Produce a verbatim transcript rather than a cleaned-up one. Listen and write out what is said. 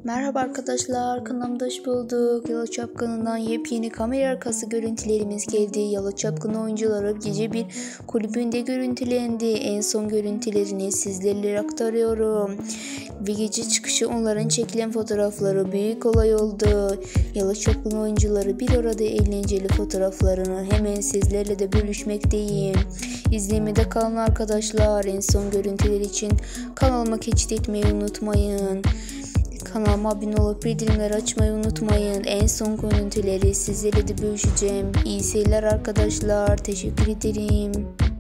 Merhaba arkadaşlar, kanalımda hoş bulduk. Yalı Çapkını'ndan yepyeni kamera arkası görüntülerimiz geldi. Yalı Çapkını oyuncuları gece bir kulübünde görüntülendi. En son görüntülerini sizlerle aktarıyorum. Ve gece çıkışı onların çekilen fotoğrafları büyük olay oldu. Yalı Çapkını oyuncuları bir arada eğlenceli fotoğraflarını hemen sizlerle de bölüşmekteyim. İzlemede kalın arkadaşlar. En son görüntüler için kanalıma keçit etmeyi unutmayın. Kanalıma abone olup bildirimleri açmayı unutmayın. En son görüntüleri sizlerle de bölüşeceğim. İyi seyirler arkadaşlar. Teşekkür ederim.